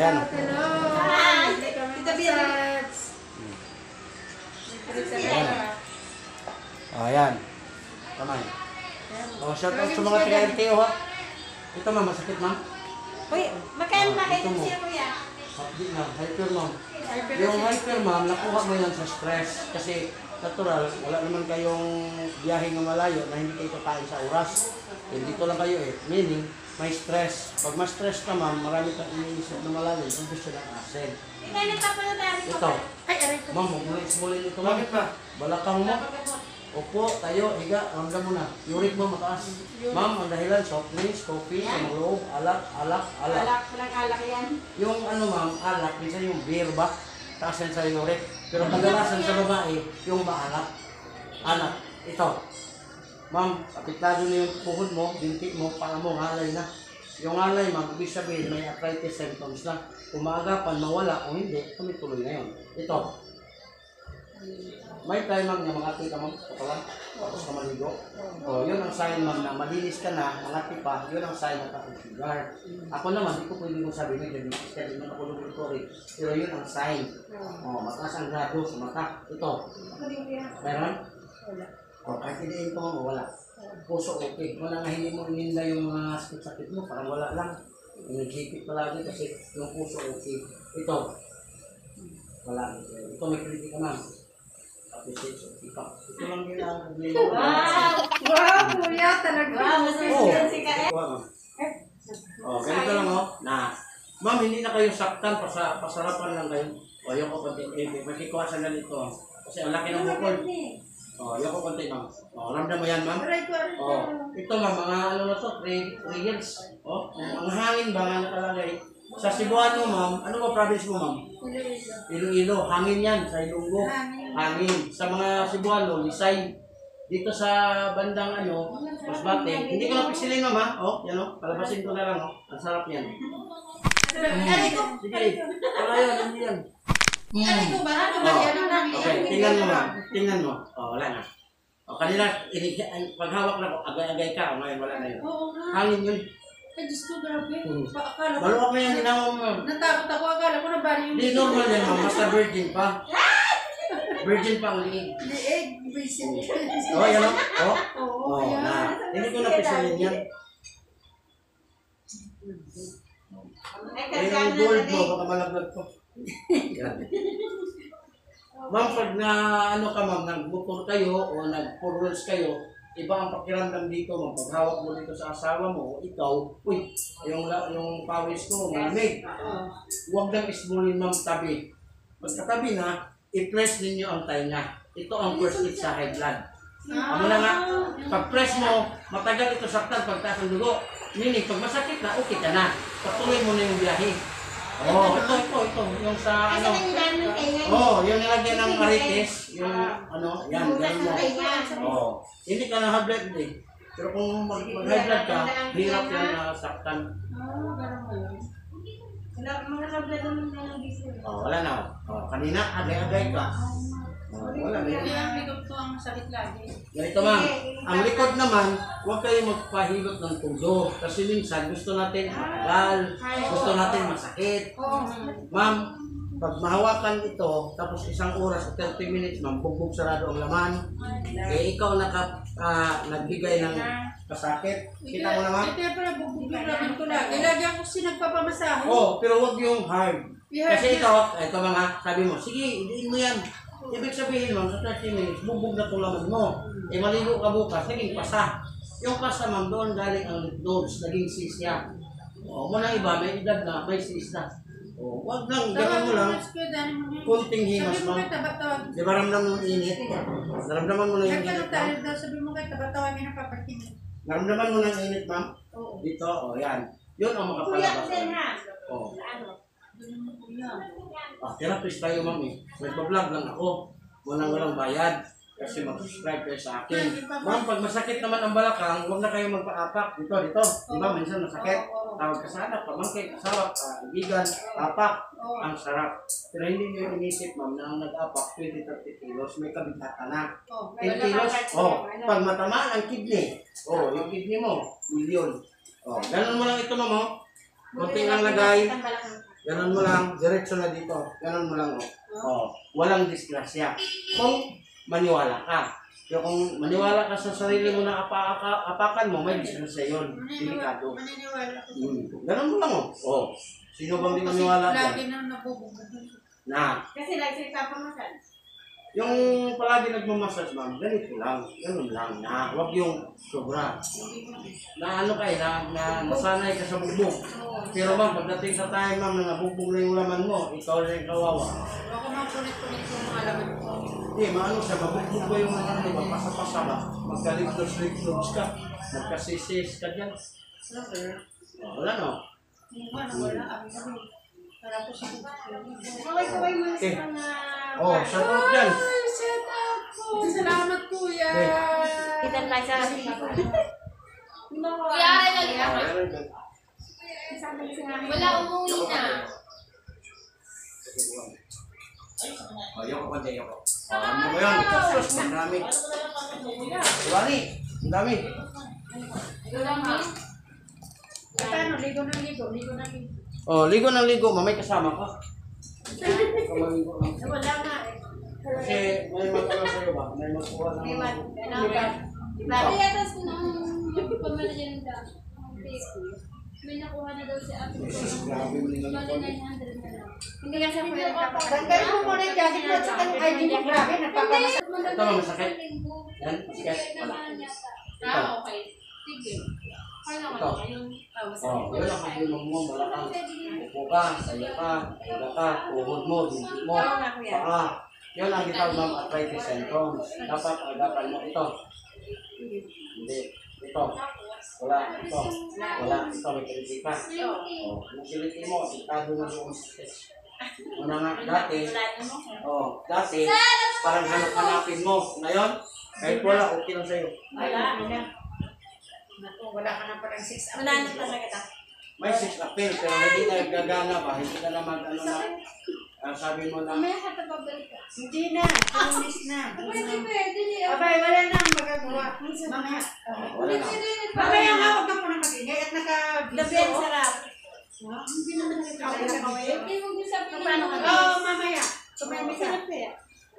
Ayan. Hello. Tita Bian. Ayan. Kamay. Shout out sa mga taga-LTO ha. Ito ma'am, masakit ma'am. Uy, magkano ba kayo Ito mo. siya kuya? Di na, hyper ma'am. Yung hyper ma'am, nakuha mo yan sa stress. Kasi natural, wala naman kayong biyahe ng malayo na hindi kayo kakain sa oras. Dito lang kayo eh. Meaning, may stress. Pag ma-stress ka ma'am, marami kang iniisip na malalim. Ang gusto ng asin. Ikaw nagpapalala rin Ito. Ay, aray ko. Ma'am, mulit ito ma'am. Balakang mo. Opo, tayo, higa, ramdam mo na. Uric mo mataas. Ma'am, ang dahilan, soft drinks, coffee, ang loob, alak. Alak, walang alak yan. Yung ano ma'am, alak, minsan yung beer ba? Taas yan sa uric. Pero kadalasan sa babae, yung maalat. Anak, ito. Ma'am, apektado na yung puhod mo, binti mo, paa mo, halay na. Yung halay ma'am, ibig sabihin may arthritis symptoms na. Kung maagapan, mawala, o hindi, tuloy na yun. Ito. May time ma'am na mangati ka ma'am, katawan, tapos ka maligo. O, yun ang sign ma'am na malinis ka na, mangati pa, yun ang sign na ka-sugar. Ako naman, di ko pwede kong sabihin na diabetes ka, di man ako laboratory. Pero yun ang sign. O, mataas ang grado sa mata. Ito. Meron? O, kahit hindi ito mo, wala. Puso okay. Wala nga hindi mo ininda yung mga sakit-sakit mo, parang wala lang. Nag-hipit palagi kasi yung puso okay. Ito. Wala. Ito may kritik ka ma'am. Ito lang din ang problema. Wow, kuya, talaga. Wow, masasyan si Kaya. Ganito lang na. Ma'am, hindi na kayo saktan, pasarapan lang kayo. O, yung ko konti. Makikuha na nito. Kasi ang laki ng bukol. O, yung ko konti ma'am. O, ramdam mo yan ma'am? O, ito ma'am, mga ano na to, 3 years. O, ang hangin ba nga nakalagay? Sa Cebuano ma'am, ano ba province mo ma'am? Iloilo. Hangin yan, sa Ilonggo. Hangin. Sa mga Cebuano, Lisay. Dito sa bandang ano, Masbate. Hindi ko na pisilin ma'am ha. O, yan o. Palabasin ko na lang o. Ang sarap yan. Sige. Wala yan, hindi yan. Aray ko ba? Ano ba yan? Okay, tingnan mo ma'am. Tingnan mo. O, wala na. O, kanina, paghawak na ko, agay-agay ka. O, ngayon, wala na yun. Oo nga. Hangin yun. Ay, Diyos ko, grabe. Akala ko, Maluwag na yan, ginawa mo ma'am. natakot ako. Akala ko na bali yung Hindi normal yan ma'am. Basta virgin pa. Virgin pa ang liig. liig. Vision. O, yan o. O. Oo, O, na. Hindi ko na pisilin yan. Eh, yung gold mo, baka malaglag ko. Ma'am, pag na ano ka ma'am, nag-motor kayo o nag-4 wheels kayo, iba ang pakiramdam dito ma'am. Pag hawak mo dito sa asawa mo, ikaw, uy, yung pawis ko, malamig. Huwag nang ismulin ma'am tabi. Pagkatabi na, i-press ninyo ang tainga. Ito ang first aid sa high blood. Ano na nga, pag-press mo, matagal ito saktan pagtaas ng dugo. Meaning, pag masakit na, okay ka na. Patuloy mo na yung biyahe. Oh, ito. Yung sa ano. Oh, yung nilagyan ng marites, yung ano, yan, ganun mo. Oh, hindi ka na high blood eh. Pero kung mag-high blood ka, hirap yan na saktan. Oh, wala na. Oh, kanina, agay-agay ka. Oh, wala na yun. Kaya ang likod ko ang sakit lagi. Ganito ma'am, ang likod naman, huwag kayo magpahilot ng tulo. Kasi minsan gusto natin matagal, gusto natin masakit. Ma'am, pag mahawakan ito, tapos 1 oras o 30 minutes ma'am, bugbog sarado ang laman. Eh ikaw nagbigay ng kasakit. Kita mo na ma'am? Kaya pala bubugin ko lagi. Lagi ako sinagpapamasahe. Oh, pero huwag yung hard. Kasi ito mga, sabi mo, sige, idiin mo yan. Ibig sabihin ma'am, sa 30 minutes, bubog na itong laman mo. Eh maligo ka bukas, naging pasa. Yung pasa ma'am, doon galing ang nodes, naging sisya. O, muna iba, may edad na, may sis na. O, wag lang, gano'n mo lang. Kunting himas ma'am. Di ba ramdam mo yung init? Naramdaman mo na yung init ma'am? Sabi mo kay tabatawan may napapakinig. Naramdaman mo na yung init ma'am? Dito, o yan. Yun ang makapalabas. O. Therapist tayo ma'am eh. Nagpa-vlog lang ako. Walang bayad. Kasi mag-subscribe kayo sa akin. Ma'am, pag masakit naman ang balakang, huwag na kayo magpa-apak. Dito. Diba, minsan masakit. Tawag ka sa anak, pamangkin, asawa, kaibigan, apak. Ang sarap. Pero hindi nyo inisip ma'am na ang nag-apak 20-30 kilos, may kabigatan na. 10 kilos, pag matamaan ang kidney, yung kidney mo, milyon. Ganun mo lang ito ma'am. Kunti lang lagay. Ganun mo lang, diretso na dito. Ganun mo lang, oh. Oh, walang disgrasya. Kung maniwala ka. Pero kung maniwala ka sa sarili mo na apakan mo, may disgrasya yun. Delikado. Maniniwala ko. Ganun mo lang, oh. Oh. Sino bang di maniwala dyan? Lagi nang nabubugad. Na, Kasi lagi nagpapamasan. yung palagi nagmamassage, ma'am, ganito lang. Ganun lang na. Huwag yung sobra. Na ano kayo, na nasanay ka sa bugbog. Pero ma'am, pagdating sa time, ma'am, na nabugbog na yung laman mo, ikaw na yung kawawa. Ako nang punit-punit yung mga laman ko. Hindi, maano siya, mabugbog ba yung laman, di ba? Pasa-pasa ba? Magka-lips ka. Magka-sisis ka dyan. Wala no? Wala. Para po sa Kaway-kaway mo Okay. sa mga... Oh, shout out dyan. Ay, shut up po. Salamat, kuya. Kita lang sa... Kuya, ay lang. Wala, umuwi na. Oh, yung ko, yung ko. Ano mo yun? Sus, ang dami. Wali, ang dami. Paano? Ligo na ligo. Ligo na ligo. Oh, ligo ng ligo, mamay kasama ka. Kamaligo lang. Wala nga eh. Kasi may magkano sa'yo ba? May magkuha ng... Dati yata ko nang pamala niya ng dami. May nakuha na daw si Ate. Grabe mo nila. Bali 900 na lang. Hindi ka siya pwede nagpapamasan. Tanggalin mo muna yung jacket mo at saka yung ID mo. Grabe, nagpapamasak. Ito ba masakit? Yan, masakit. Wala. Ah, okay. Sige. Kaya Ito. Oh, yun ang pagulong mo, balakang. Upo ka, sayo ka, higa ka, uhod mo, dito mo, Oo nga, kuya. paa. Yun ang gitawag ng arthritis syndrome. Dapat agapan mo ito. Hindi. Ito. Wala. Ito. Wala. Ito. May kiliti ka. Oh, yung kiliti mo, itado na yung stitch. Una nga, dati, parang hanap-hanapin mo. Ngayon, kahit wala, okay lang sa'yo. Wala. Wala ka na parang 6 hours. Wala na talaga ta. May 6 appeal, pero hindi na gagana ba? Hindi ka naman, ano na, sabi mo na, Mamaya ka babalik ka. Hindi na. Tumis na. Pwede, pwede. Abay, wala na ang magagawa. Mamaya. wala na. Mamaya nga, huwag ka po nang magingay at naka-video. Gabi ang sarap. Hindi naman nagkakawin. Hindi mo sabi niya. Paano ka? Oo, mamaya. Tumemi ka. Sarap kaya.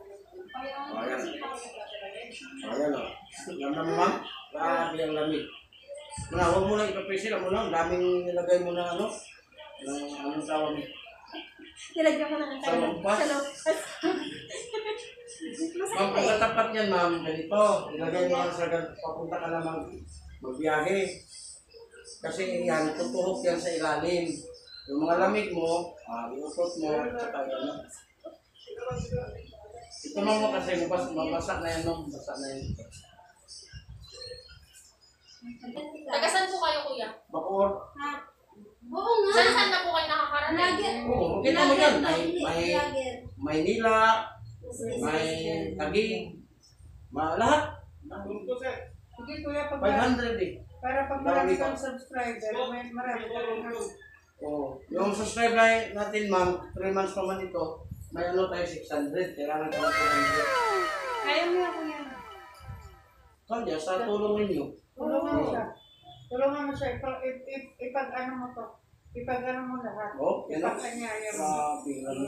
Ayan o. Alam naman ma'am, grabe ang lamig. Muna, huwag mo lang ipapresil mo lang. Daming nilagay mo na ano. Anong tawag mo? Nilagyan ko lang ang tayo. Salumpas? Ma'am, pagkatapat yan ma'am, ganito. Ilagay mo lang sa papunta ka na magbiyahe. Kasi yan, tutuhok yan sa ilalim. Yung mga lamig mo, iusot mo, tsaka ano. Ito mo kasi mabasak na yan, no? Mabasak na yan. Tagasan po kayo, kuya? Bacoor. Oo nga. Saan na po kayo nakakarating? Oo, kita mo yan. May Maynila, may Taguig, lahat. Sige kuya, 500 eh. para pag marami kang subscriber, marami ka rin ang... Oo. Yung subscribe na natin ma'am, 3 months pa man ito, may ano tayo 600. Kailangan ko ng 200. Kaya mo yan, kuya. Kanya, sa tulong ninyo. Tulungan mo siya. Tulungan mo siya. Ipag-ano mo to. Ipag-ano mo lahat. Oh, yan na. Ipag-anyaya mo. Grabe, grabe.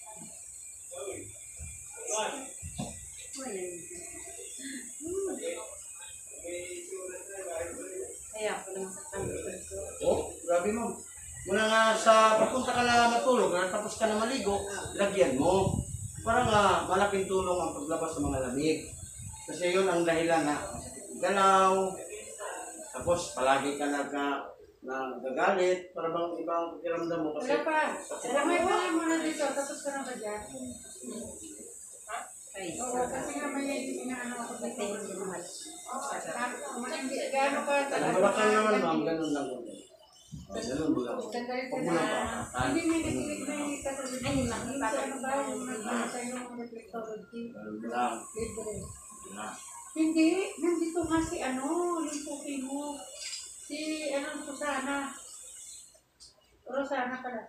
Kaya ako lang sa kanila. Oh, grabe ma'am. Muna nga sa papunta ka na matulog, tapos ka na maligo, lagyan mo. Para nga malaking tulong ang paglabas ng mga lamig. Kasi yun ang dahilan na galaw, tapos palagi ka nagagalit, para bang ibang pakiramdam mo kasi. Wala pa. Ramay pa rin muna dito. Tapos ka na ba dyan? Oo, kasi nga may inaano ako dito. Gaano ka Ang balakang naman ma'am, ganun lang. Ganun mo lang. Huwag mo lang pa. Hindi may natilig na yung kasabi. Ay, nakita ano ba yung nagpasa yung reflexology? Ganun mo lang. Libre. Na. Hindi, nandito nga si ano, yung puki mo. Si, Susana. Rosana pala.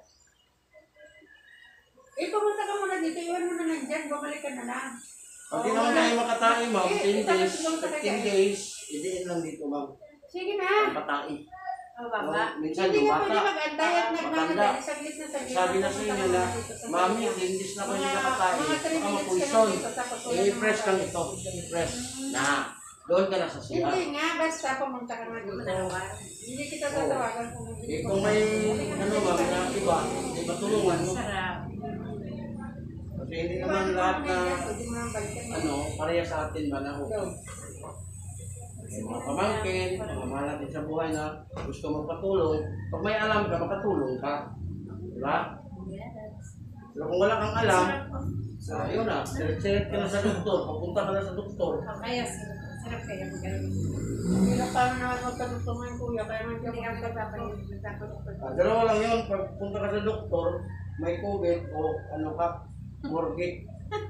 Pumunta ka muna dito, iwan mo na nandyan, babalik ka na lang. Pag di naman tayo makatae ma'am, 10 days, 15 days, idiin lang dito ma'am. Sige na. Patae. Oh, baba. Minsan Hindi yung nga pwede bata, mag-antay at matanda. nagmamagay. Saglit na saglit. Sabi na sa inyo na, mami, lindis na kayo nakatayo, baka mapuison. I-press lang ito, i-press. Na, doon ka na sa siya. Hindi nga, basta pumunta ka na dito. Hindi kita tatawagan kung hindi. Eh, kung may, ano ma'am, na iba, may matulungan mo. Sarap. Kasi hindi naman lahat na, ano, pareha sa atin ba na may mga pamangkin, mga mahal natin sa buhay na gusto magpatulong. Pag may alam ka, makatulong ka. Diba? Pero kung wala kang alam, yun na, sirit ka na sa doktor, papunta ka na sa doktor. Kaya sarap kaya magaling. Hindi na parang naman magkatutungin kuya, kaya man Hindi siya kami magpapagod. Dalawa lang yun, pag punta ka sa doktor, may COVID o ano ka, morgue.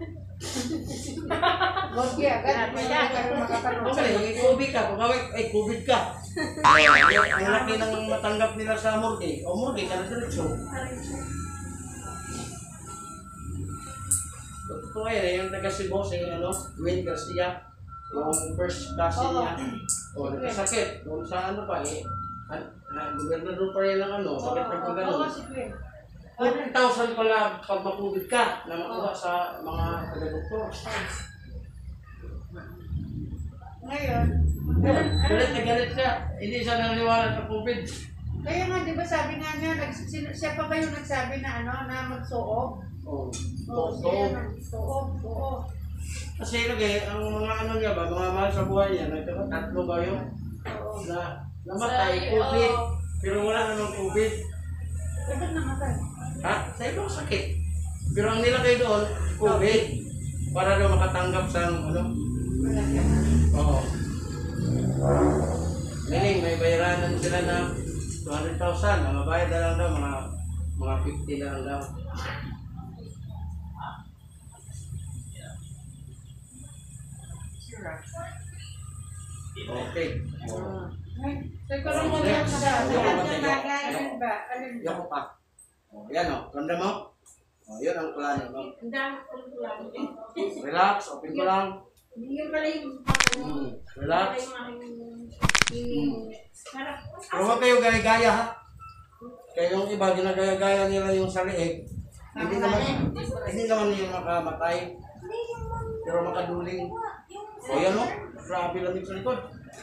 Morgue agad, may nagkaroon makakaroon. Okay, may COVID ka, kung ay COVID ka. Ang laki ng matanggap nila sa morgue. O morgue ka na diretso. Totoo yan, yung taga Cebu, si Wayne Garcia, yung first cousin niya. O, nagkasakit. Doon sa ano pa eh. Gobernador pa rin ng sakit na pag Oo, gano'n. sige. 40,000 pala pag makubit ka na makuha sa mga taga-doktor. Ngayon, Galit na galit siya. Hindi siya naniniwala sa COVID. kaya nga, di ba sabi nga niya, siya pa ba yung nagsabi na na magsuog? Oh, Oo, siya magsuog. kasi lagi, ang mga niya ba, mga mahal sa buhay niya, tatlo ba yun? Oo. Na namatay, COVID. Pero wala namang COVID. Bakit namatay? Ha? Sa ibang sakit. Pero ang nilagay doon, COVID. Para daw makatanggap sa Oo. Meaning, may bayaranan sila na 200,000. Ang mabayad na lang daw, mga 50 na lang daw. Okay. Teka lang mo yan sa alin ba? Yan pa. Yan o. Ganda mo? Yan ang plano mo. Ang dami ko lang. Relax. Open ko lang. Hindi pala yung Relax. sarap. Pero huwag kayo gaya-gaya ha. Kaya yung iba, ginagaya-gaya nila yung sa leeg. Hindi naman yung makamatay. Pero makaduling. O yan o. Grabe lamig sa likod.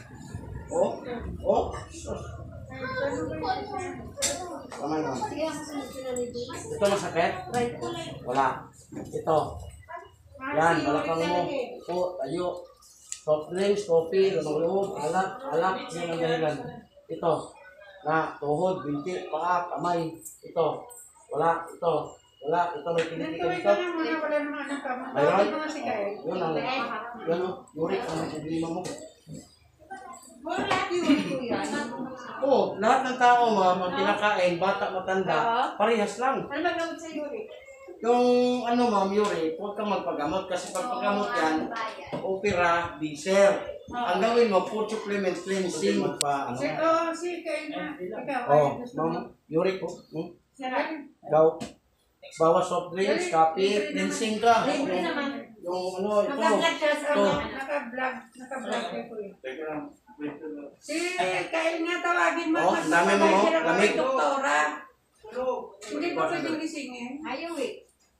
Tama naman. Ito masakit? Wala. Ito. Yan, balakang mo. Tayo. Soft drinks, coffee, lamang loob, alak, yan ang dahilan. Ito. Na, tuhod, binti, paa, kamay. Ito. Wala. Ito. Wala. Ito may kinikikan Wait ito. lang muna, wala naman ang kama. Mayroon? Tawagin mo nga si Kyle. Yun ang, yurik ang problema mo. Wala lahat yung kuya. Oo, lahat ng tao ma'am, ang kinakain, bata, matanda, parehas lang. Ano ba gamot sa Yuri? Yung ma'am, Yuri, huwag kang magpagamot kasi pag paggamot yan, opera, diesel. Ang gawin mo, food supplement cleansing. Si Kyle na. Ikaw, Oh, gusto ma'am, mo? Yuri ko. Sarap. Bawas soft drinks, kape, cleansing ka. Libre naman. Yung ito. Naka-vlog siya sa Ito. Naka-vlog kay Kuya. Teka lang. Si Kyle nga tawagin mo. Oh, ang dami mo, Magpapabay sila lamig. kay doktora. Hindi pa pwedeng gisingin. Ayaw eh.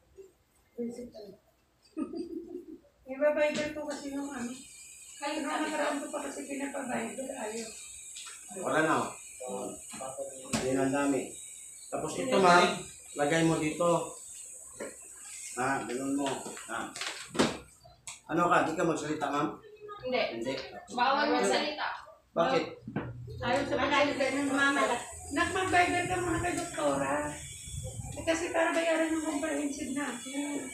Ibabayad ko kasi nung Kyle na nakaraan ko pa kasi pinapabayad. Ayaw. Wala na. Yan ang dami. Tapos ito ma'am, lagay mo dito. Ganun mo. Ano ka? Di ka magsalita ma'am? Hindi. Hindi. Bawal magsalita. Bakit? Ayaw sa pagkalit ng mama. Nakmagbayad ka muna kay doktora. Kasi para bayaran ng comprehensive natin.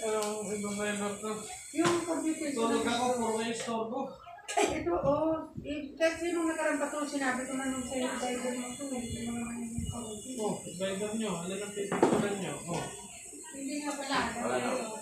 Yung computer. puro yung store mo. Ito, kasi nung nakarang pa ito, sinabi ko na nung sa'yo, Bible mo ito, hindi mo naman yung computer. Bible nyo, ano ang pipicturan nyo? Hindi nga pala. Wala na.